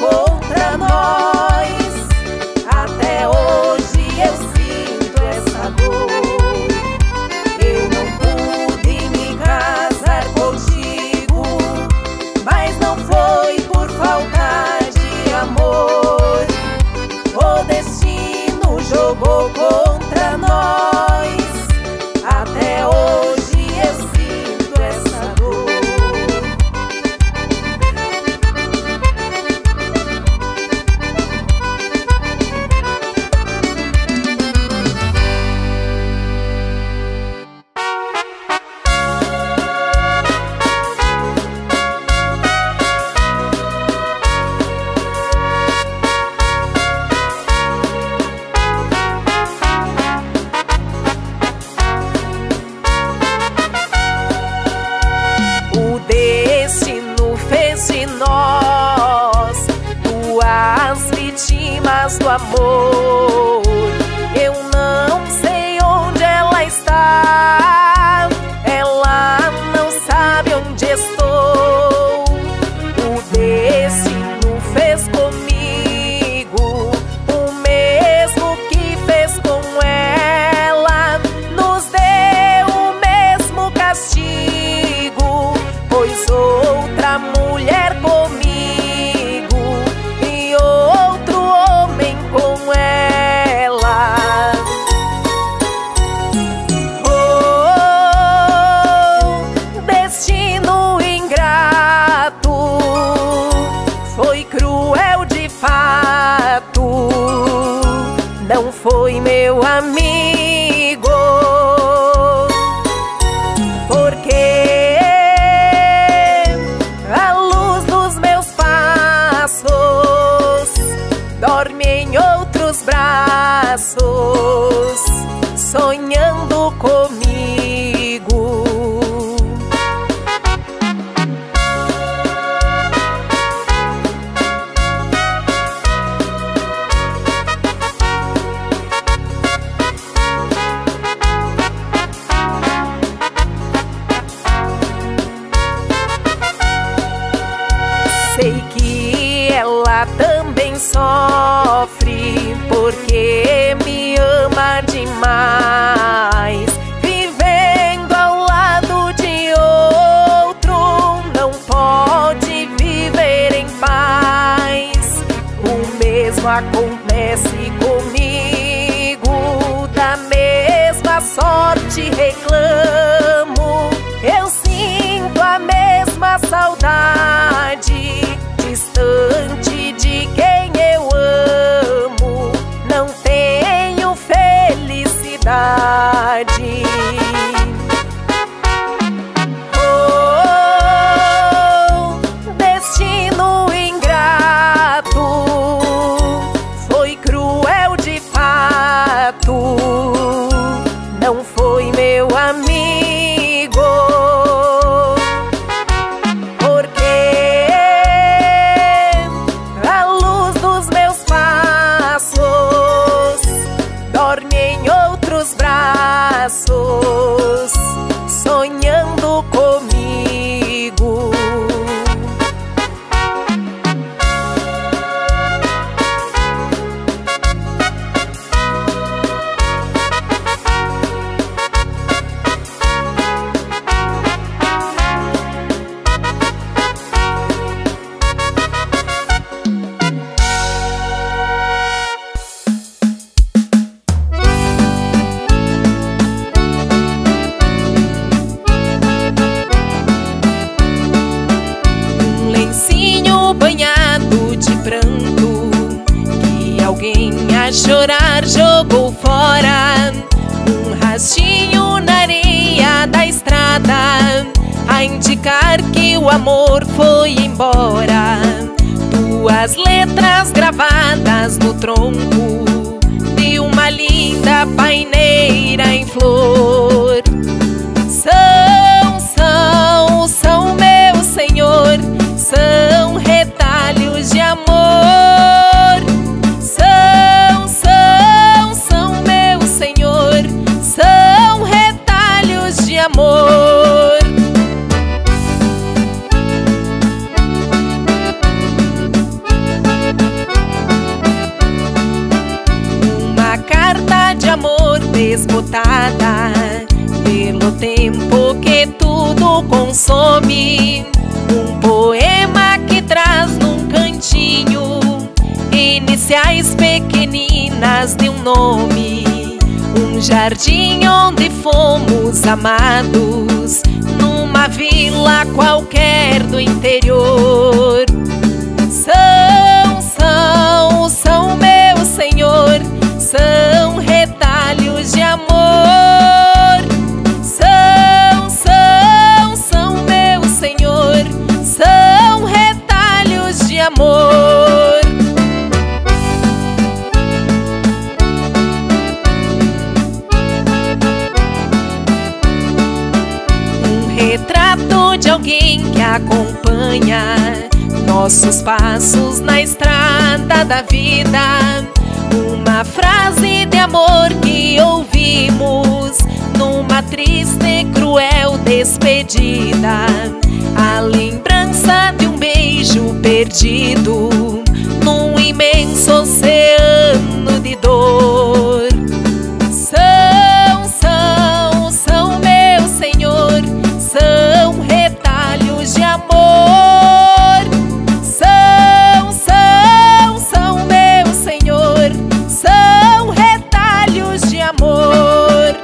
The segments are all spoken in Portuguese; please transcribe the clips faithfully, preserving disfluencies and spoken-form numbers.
contra nós. Até hoje eu sinto essa dor. Eu não pude me casar contigo, mas não foi por falta de amor. O destino jogou contra nós. Até hoje eu sinto essa dor. O destino fez de nós duas vítimas do amor. Eu não sei onde ela está, ela não sabe onde estou. O destino fez comigo o mesmo que fez com ela, nos deu o mesmo castigo, pois outra mulher comigo e outro homem com ela. Oh, destino ingrato, foi cruel de fato, não foi meu amigo, porque a luz dos meus passos dorme em outros braços, sonhando comigo. Sei que ela também sofre, porque me ama demais. Vivendo ao lado de outro, não pode viver em paz. O mesmo acontece comigo, da mesma sorte reclamo. Eu sinto a mesma saudade, distante de quem eu amo, não tenho felicidade. Oh, destino ingrato, foi cruel de fato, não foi meu amigo, porque a luz dos meus passos dorme em outros braços, sonhando comigo. Banhado de pranto, que alguém a chorar jogou fora. Um rastinho na areia da estrada, a indicar que o amor foi embora. Duas letras gravadas no tronco de uma linda paineira em flor. São, são, são, meu Senhor, são retalhos de amor. São, são, são, meu Senhor, são retalhos de amor. consome. Um poema que traz num cantinho iniciais pequeninas de um nome. Um jardim onde fomos amados, numa vila qualquer do interior. São, são, são, meu Senhor, são retalhos de amor. São, são, são, meu Senhor, são retalhos de amor. Um retrato de alguém que acompanha nossos passos na estrada da vida. Uma frase de amor que ouvimos numa triste e cruel despedida. A lembrança de um beijo perdido num imenso oceano de dor. São, são, são, meu Senhor, são retalhos de amor. São, são, são, meu Senhor, são retalhos de amor.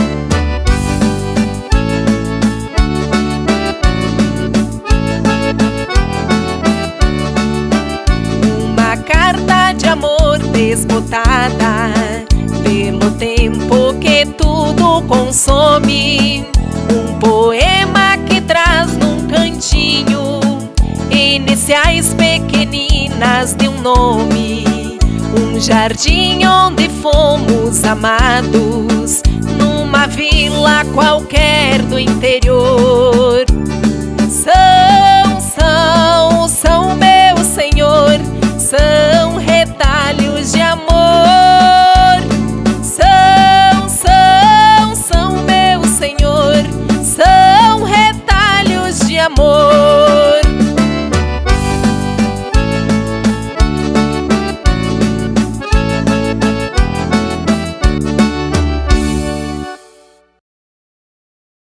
Uma carta de amor desbotada pelo tempo que tudo consome. Um poema que traz num cantinho iniciais pequeninas de um nome. Um jardim onde fomos amados, numa vila qualquer do interior. São, são, são, meu Senhor, são retalhos de amor. São, são, são, meu Senhor, são retalhos de amor.